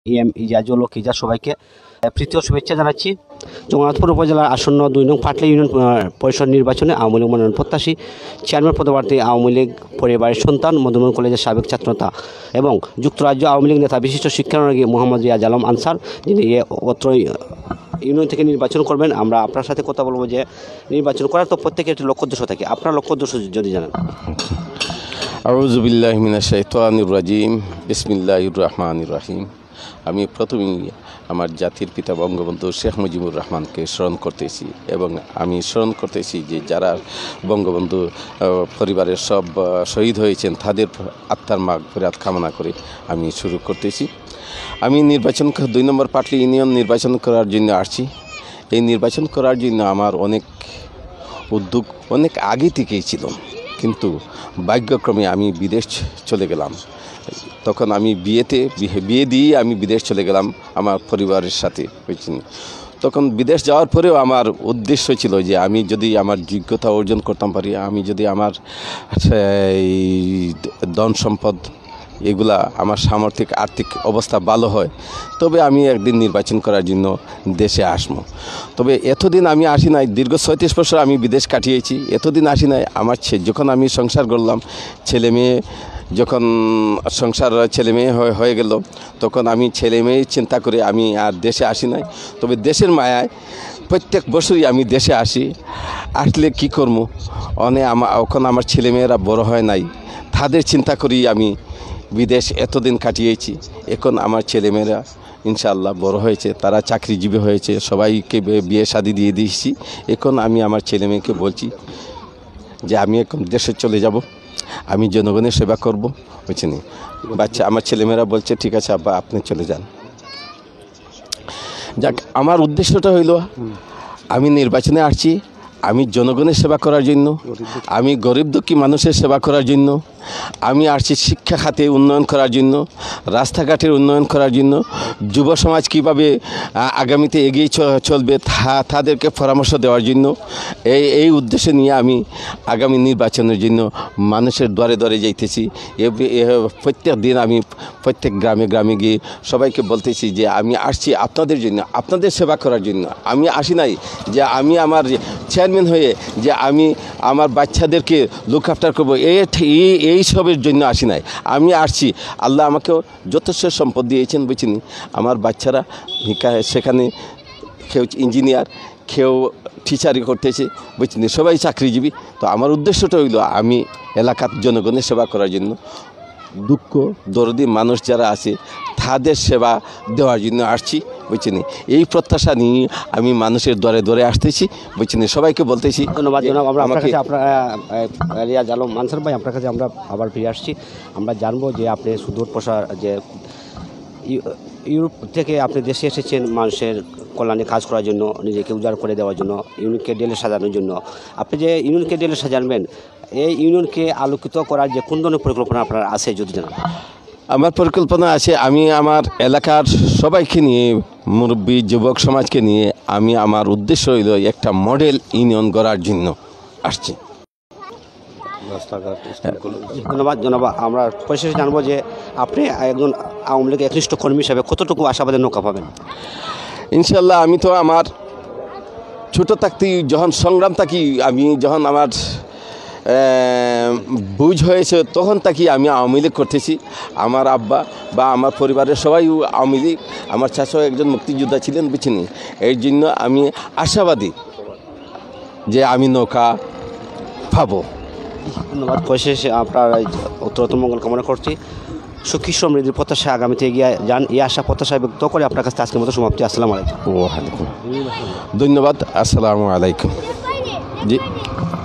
EM Ijajul হক ইজাজ সবাইকে প্রীতীয় শুভেচ্ছা জানাচ্ছি। জগন্নাথপুর উপজেলার আসন্ন 2 নং পাটলি ইউনিয়ন পরিষদ নির্বাচনে আওয়ামী লীগ মনোনয়ন প্রত্যাশী চেয়ারম্যান পদপ্রার্থী আওয়ামী লীগ পরিবারের সন্তান মধুমন কলেজের সাবেক ছাত্রনেতা এবং যুক্তরাজ্য আওয়ামী লীগ নেতা বিশিষ্ট শিক্ষানুরাগী মোহাম্মদ রিয়াজ আলম আনসার, যিনি অত্র ইউনিয়ন থেকে নির্বাচন করবেন। আমরা আপনার সাথে কথা বলবো যে নির্বাচন করার তো প্রত্যেকের একটি লক্ষ্য উদ্দেশ্য থাকে, আপনার লক্ষ্য উদ্দেশ্য যদি জানান। আউযু বিল্লাহি মিনাশ শাইতানির রাজিম, বিসমিল্লাহির রহমানির রহিম। আমি প্রথমেই আমার জাতির পিতা বঙ্গবন্ধু শেখ মুজিবুর রহমানকে স্মরণ করতেছি এবং আমি স্মরণ করতেছি যে যারা বঙ্গবন্ধু পরিবারের সব শহীদ হয়েছেন তাদের আত্মার মাগফিরাত কামনা করে আমি শুরু করতেছি। আমি 2 নম্বর পাটলি ইউনিয়ন নির্বাচন করার জন্য আসছি। এই নির্বাচন করার জন্য আমার অনেক উদ্যোগ অনেক আগে থেকেই ছিল, কিন্তু ভাগ্যক্রমে আমি বিদেশ চলে গেলাম। তখন আমি বিয়ে দিয়ে আমি বিদেশ চলে গেলাম আমার পরিবারের সাথে। তখন বিদেশ যাওয়ার পরেও আমার উদ্দেশ্য ছিল যে আমি যদি আমার যোগ্যতা অর্জন করতাম পারি, আমি যদি আমার ধন সম্পদ এগুলা আমার সামর্থিক আর্থিক অবস্থা ভালো হয়, তবে আমি একদিন নির্বাচন করার জন্য দেশে আসবো। তবে এতদিন আমি আসি নাই, দীর্ঘ 36 বছর আমি বিদেশ কাটিয়েছি, এতদিন আসি নাই। আমার যখন আমি সংসার করলাম, ছেলে মেয়ে যখন সংসার ছেলে মেয়ে হয়ে গেল, তখন আমি ছেলে মেয়ে চিন্তা করে আমি আর দেশে আসি নাই। তবে দেশের মায়ায় প্রত্যেক বছরই আমি দেশে আসি। আসলে কী করবো, এখন আমার ছেলেমেয়েরা বড় হয় নাই, তাদের চিন্তা করেই আমি বিদেশ এতদিন কাটিয়েছি। এখন আমার ছেলেমেয়েরা ইনশাআল্লাহ বড় হয়েছে, তারা চাকরিজীবী হয়েছে, সবাইকে বিয়ে শাদী দিয়ে দিয়েছি। এখন আমি আমার ছেলেমেয়েকে বলছি যে আমি এখন দেশে চলে যাব, আমি জনগণের সেবা করব, বুঝছেন। বাচ্চা আমার ছেলেমেয়েরা বলছে ঠিক আছে আব্বা আপনি চলে যান। যাক, আমার উদ্দেশ্যটা হইল আমি নির্বাচনে আসছি আমি জনগণের সেবা করার জন্য, আমি গরিব দুঃখী মানুষের সেবা করার জন্য, আমি আসছি শিক্ষা খাতে উন্নয়ন করার জন্য, রাস্তাঘাটের উন্নয়ন করার জন্য, যুব সমাজ কীভাবে আগামীতে এগিয়ে চলবে তাদেরকে পরামর্শ দেওয়ার জন্য। এই উদ্দেশ্য নিয়ে আমি আগামী নির্বাচনের জন্য মানুষের দ্বারে দ্বারে যাইতেছি। প্রত্যেক দিন আমি প্রত্যেক গ্রামে গ্রামে গিয়ে সবাইকে বলতেছি যে আমি আসছি আপনাদের জন্য, আপনাদের সেবা করার জন্য। আমি আসি নাই যে আমি আমার চেয়ারম্যান হয়ে যে আমি আমার বাচ্চাদেরকে লুক আফটার করবো, এই সবের জন্য আসি নাই। আমি আসছি, আল্লাহ আমাকেও যথেষ্ট সম্পদ দিয়েছেন, বুঝছেন। আমার বাচ্চারা সেখানে কেউ ইঞ্জিনিয়ার, কেউ টিচারি করতেছে, বুঝছেন, সবাই চাকরিজীবী। তো আমার উদ্দেশ্যটা হইল আমি এলাকার জনগণের সেবা করার জন্য, দুঃখ দরদি মানুষ যারা আছে তাদের সেবা দেওয়ার জন্য আসছি, বুঝছেন। এই প্রত্যাশা নিয়ে আমি মানুষের দরে দরে আসতেছি, বুঝছেন, সবাইকে বলতেছি ধন্যবাদ। আমরা আপনার কাছে রিয়াজ আলম আনসার ভাই, আপনার কাছে আমরা আবার ফিরে আসছি। আমরা জানবো যে আপনি সুদূর প্রসার যে ইউরোপ থেকে আপনি দেশে এসেছেন মানুষের কল্যাণে কাজ করার জন্য, নিজেকে উজাড় করে দেওয়ার জন্য, ইউনিয়নকে ডেলে সাজানোর জন্য। আপনি যে ইউনিয়নকে ডেলে সাজানবেন, এই ইউনিয়নকে আলোকিত করার যে কোন ধরনের পরিকল্পনা আপনার আছে যদি জানান। আমার পরিকল্পনা আছে, আমি আমার এলাকার সবাইকে নিয়ে, মুরব্বী যুবক সমাজকে নিয়ে আমি আমার উদ্দেশ্য হইল একটা মডেল ইউনিয়ন গড়ার জন্য আসছি। ধন্যবাদ। আমরা পরিশেষে জানবো যে আপনি একজন আওয়ামী লীগের একনিষ্ঠ কর্মী হিসাবে কতটুকু আশাবাদের নৌকা পাবেন। ইনশাল্লাহ আমি তো আমার ছোটো থাকতেই যখন সংগ্রাম থাকি, আমি যখন আমার বুঝ হয়েছে তখন তাকে আমি আওয়ামী লীগ করতেছি। আমার আব্বা বা আমার পরিবারের সবাই আওয়ামী লীগ, আমার চাচাও একজন মুক্তিযোদ্ধা ছিলেন, বুঝছেন। এর জন্য আমি আশাবাদী যে আমি নৌকা পাবো। ধন্যবাদ। পরিশেষে আপনার উত্তরোত্তর মঙ্গল কামনা করছি। সুখী সমৃদ্ধির প্রত্যাশা আগামীতে এগিয়ে যান, এই আশা প্রত্যাশা ব্যক্ত করে আপনার কাছে আজকের মতো সমাপ্তি। আসসালামু আলাইকুম। ওয়ালাইকুম ধন্যবাদ। আসসালামু আলাইকুম। জি।